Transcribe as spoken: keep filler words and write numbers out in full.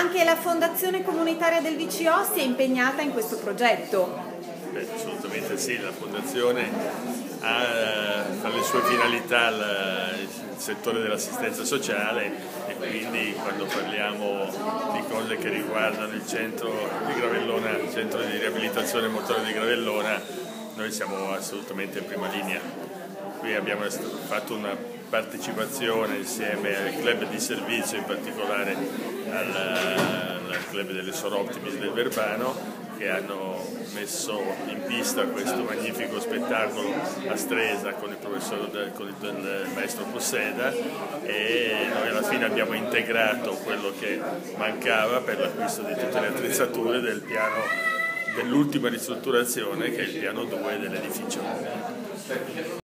anche la Fondazione Comunitaria del V C O si è impegnata in questo progetto. Beh, assolutamente sì, la Fondazione ha tra le sue finalità il settore dell'assistenza sociale e quindi quando parliamo di cose che riguardano il centro di Gravellona, il centro di riabilitazione motore di Gravellona, noi siamo assolutamente in prima linea. Qui abbiamo fatto una partecipazione insieme al club di servizio, in particolare al, al club delle Soroptimis del Verbano, che hanno messo in pista questo magnifico spettacolo a Stresa con il professore, con il maestro Posseda, e noi alla fine abbiamo integrato quello che mancava per l'acquisto di tutte le attrezzature del piano dell'ultima ristrutturazione, che è il piano due dell'edificio.